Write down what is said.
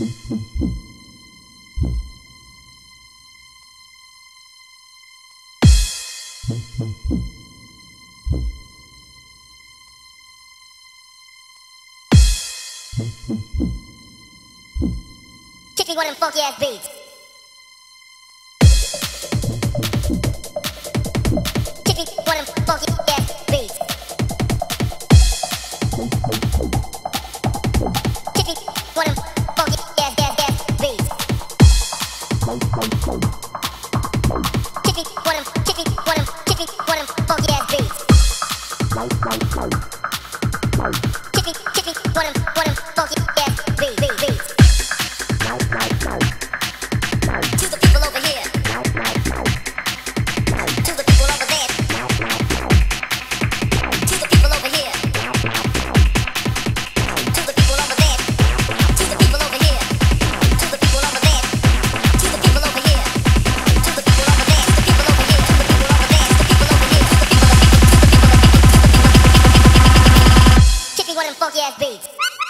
Kick me one of them funky ass beats. Kick me one of them funky ass beats. Kick me one of them funky ass beats. Kick me one of them, kick me one of them, kick me one of them funky ass beats. Kick me one of them funky ass beats. To the people over here. To the people over there. To the people over here. To the people over there. To the people over here. To the people over there. To the people over here. To the people over there. To the people over here. To the people over there. To the people over here. To the people. Kick me one of them funky ass beats.